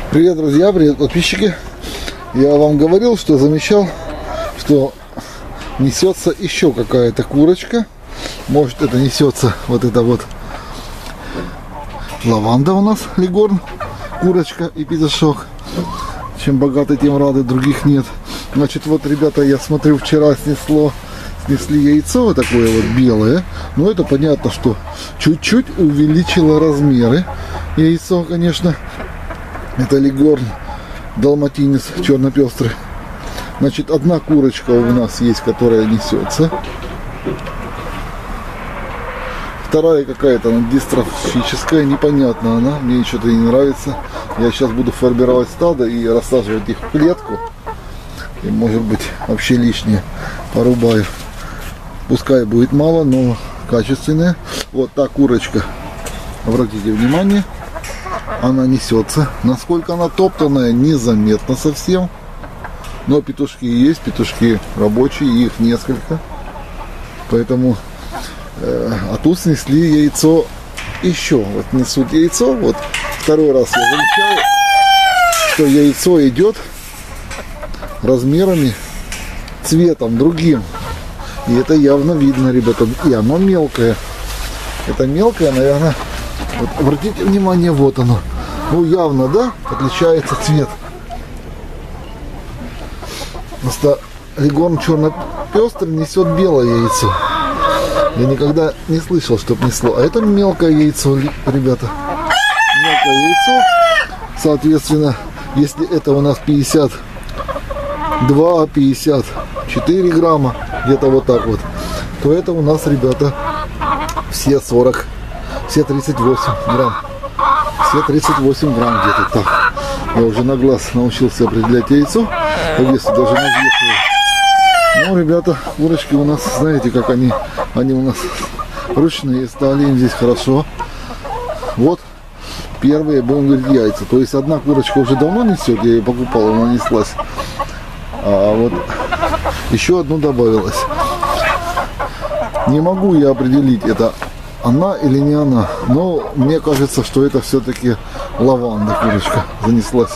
Привет, друзья, привет, подписчики. Я вам говорил, что замечал, что несется еще какая-то курочка. Может, это несется вот это вот лаванда у нас, лигорн, курочка и петушок. Чем богаты, тем рады, других нет. Значит, вот, ребята, я смотрю, вчера снесли яйцо вот такое вот белое. Но это понятно, что чуть-чуть увеличило размеры. Яйцо, конечно, это лигорн далматинец черно-пестрый. Значит, одна курочка у нас есть, которая несется. Вторая какая-то, она дистрофическая, непонятно она, мне что-то не нравится. Я сейчас буду формировать стадо и рассаживать их в клетку. И, может быть, вообще лишнее порубаю. Пускай будет мало, но качественная. Вот та курочка, обратите внимание, она несется. Насколько она топтанная, незаметно совсем. Но петушки есть, петушки рабочие, их несколько. Поэтому, а тут снесли яйцо еще. Вот несут яйцо, вот второй раз я замечаю, что яйцо идет размерами, цветом другим. И это явно видно, ребята. И оно мелкое. Это мелкое, наверное. Вот обратите внимание, вот оно. Ну, явно, да, отличается цвет. Просто лигорн черно-пестрый несет белое яйцо. Я никогда не слышал, чтоб несло. А это мелкое яйцо, ребята. Мелкое яйцо. Соответственно, если это у нас 52-54 грамма, где-то вот так вот, то это у нас, ребята, все 40, все 38 грамм. Все 38 грамм где-то так. Я уже на глаз научился определять яйцо. По весу даже навешиваю. Ну, ребята, курочки у нас, знаете, как они у нас ручные стали, им здесь хорошо. Вот первые, будем говорить, яйца. То есть одна курочка уже давно несет, я ее покупал, она неслась. А вот еще одну добавилось. Не могу я определить, это она или не она. Но мне кажется, что это все-таки лаванда курочка занеслась.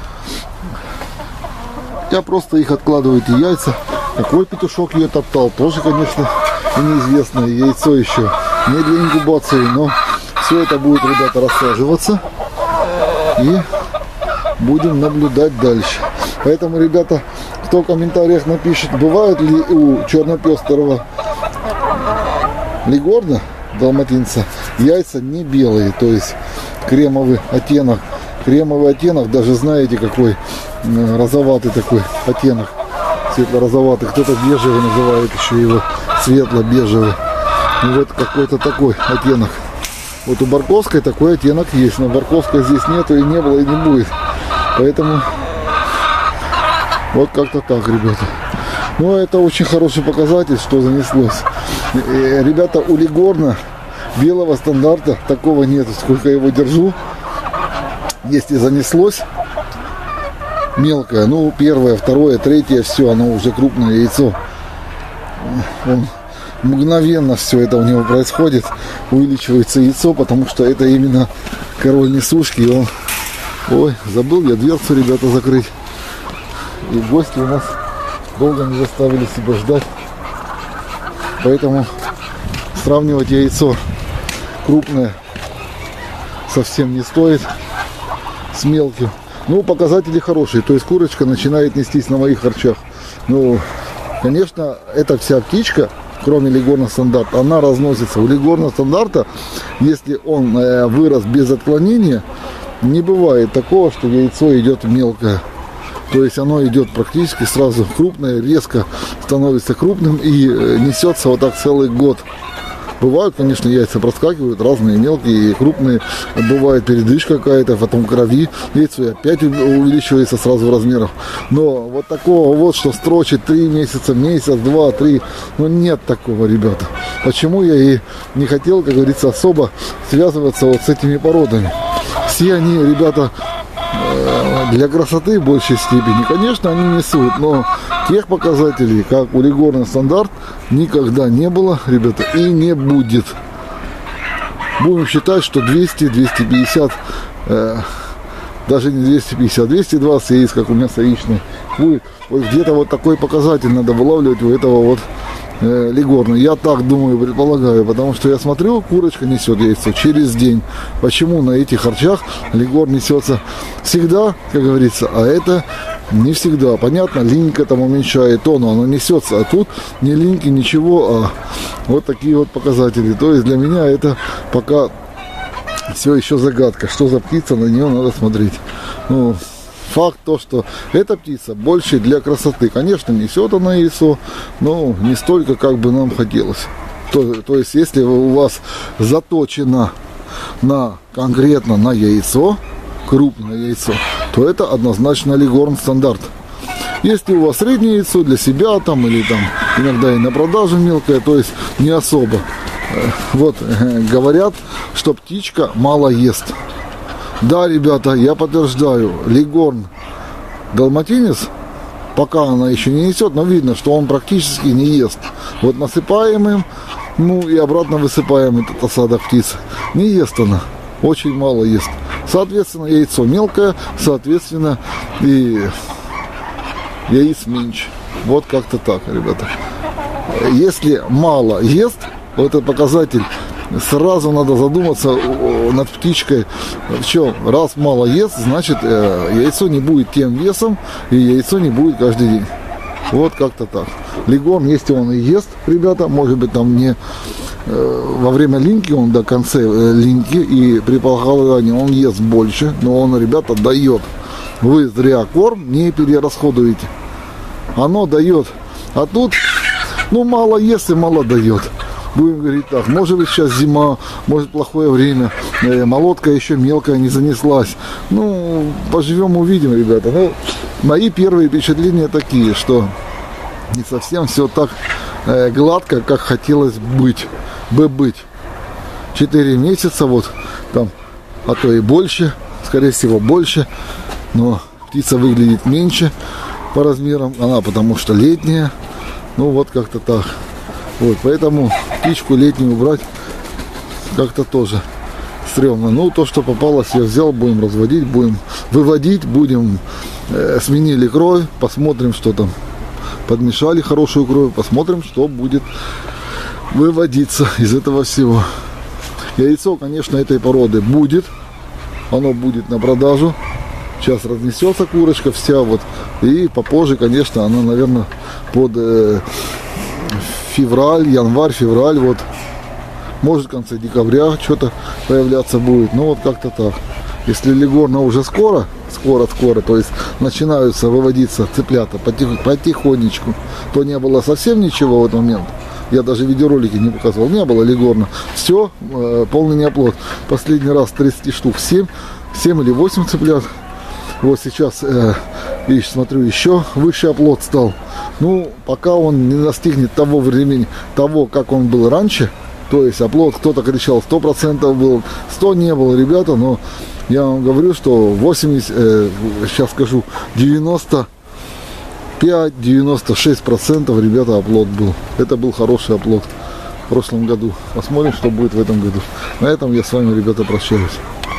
Я просто их откладываю, эти яйца. Какой петушок ее топтал, тоже, конечно, неизвестно. Яйцо еще не для инкубации, но все это будет, ребята, рассаживаться. И будем наблюдать дальше. Поэтому, ребята, кто в комментариях напишет, бывают ли у черно-пестрого лигорна, далматинца, яйца не белые, то есть кремовый оттенок. Кремовый оттенок, даже знаете какой, розоватый такой оттенок, светло-розоватый, кто-то бежевый называет еще его, светло-бежевый. И вот какой-то такой оттенок. Вот у барковской такой оттенок есть, но барковской здесь нету и не было и не будет. Поэтому вот как-то так, ребята. Ну, это очень хороший показатель, что занеслось. Ребята, у лигорна белого стандарта такого нету, сколько я его держу. Если занеслось мелкое, ну, первое, второе, третье, все, оно уже крупное яйцо. Он мгновенно все это у него происходит, увеличивается яйцо, потому что это именно король несушки. И он... Ой, забыл я дверцу, ребята, закрыть. И гости у нас долго не заставили себя ждать. Поэтому сравнивать яйцо крупное совсем не стоит с мелким. Ну, показатели хорошие. То есть курочка начинает нестись на моих харчах. Ну, конечно, эта вся птичка, кроме лигорна стандарт, она разносится. У лигорна стандарта, если он вырос без отклонения, не бывает такого, что яйцо идет мелкое. То есть оно идет практически сразу крупное, резко становится крупным и несется вот так целый год. Бывают, конечно, яйца проскакивают, разные мелкие и крупные. Бывает передышка какая-то, потом крови, яйцо опять увеличивается сразу в размерах. Но вот такого вот, что строчит 3 месяца, месяц, 2, 3, ну нет такого, ребята. Почему я и не хотел, как говорится, особо связываться вот с этими породами. Все они, ребята, для красоты в большей степени, конечно, они несут, но тех показателей, как у лигорна стандарт, никогда не было, ребята, и не будет. Будем считать, что 200-250 даже не 250, 220 яиц, как у мяса яичной, будет. Вот где-то вот такой показатель надо вылавливать у этого вот лигорна. Я так думаю, предполагаю, потому что я смотрю, курочка несет яйцо через день. Почему на этих харчах лигор несется всегда, как говорится, а это не всегда. Понятно, линька там уменьшает тон, но оно несется, а тут ни линьки, ничего, а вот такие вот показатели. То есть для меня это пока все еще загадка. Что за птица, на нее надо смотреть. Ну, факт то, что эта птица больше для красоты. Конечно, несет она яйцо, но не столько, как бы нам хотелось. То есть, если у вас заточено конкретно на яйцо, крупное яйцо, то это однозначно лигорн стандарт. Если у вас среднее яйцо для себя там или там иногда и на продажу мелкое, то есть не особо. Вот говорят, что птичка мало ест. Да, ребята, я подтверждаю, лигорн далматинец, пока она еще не несет, но видно, что он практически не ест. Вот насыпаем им, ну и обратно высыпаем этот осадок птицы. Не ест она, очень мало ест. Соответственно, яйцо мелкое, соответственно, и яиц меньше. Вот как-то так, ребята. Если мало ест, вот этот показатель, сразу надо задуматься над птичкой. В чем? Раз мало ест, значит яйцо не будет тем весом, и яйцо не будет каждый день. Вот как-то так. Лигорн, если он и ест, ребята, может быть там не во время линьки, он до конца линьки, и при полголодании он ест больше, но он, ребята, дает. Вы зря корм не перерасходуете. Оно дает. А тут, ну, мало ест и мало дает. Будем говорить так, может быть сейчас зима, может плохое время, молотка еще мелкая не занеслась. Ну, поживем, увидим, ребята. Ну, мои первые впечатления такие, что не совсем все так гладко, как хотелось быть. 4 месяца, вот там, а то и больше, скорее всего больше, но птица выглядит меньше по размерам, она потому что летняя, ну вот как-то так. Вот, поэтому птичку летнюю убрать как-то тоже стрёмно. Ну, то, что попалось, я взял, будем разводить, будем выводить, будем сменили кровь, посмотрим, что там. Подмешали хорошую кровь, посмотрим, что будет выводиться из этого всего. Яйцо, конечно, этой породы будет. Оно будет на продажу. Сейчас разнесется курочка вся вот. И попозже, конечно, она, наверное, под февраль, январь-февраль, вот, может в конце декабря что-то появляться будет, ну вот как-то так. Если лигорна уже скоро, то есть начинаются выводиться цыплята потихонечку, то не было совсем ничего в этот момент. Я даже видеоролики не показывал, не было лигорна. Все, полный неоплод. Последний раз 30 штук, 7 или 8 цыплят. Вот сейчас, видишь, смотрю, еще выше оплот стал. Ну, пока он не достигнет того времени, того, как он был раньше, то есть оплот, кто-то кричал 100% был, 100 не было, ребята, но я вам говорю, что 80, сейчас скажу, 95-96%, ребята, оплот был. Это был хороший оплот в прошлом году. Посмотрим, что будет в этом году. На этом я с вами, ребята, прощаюсь.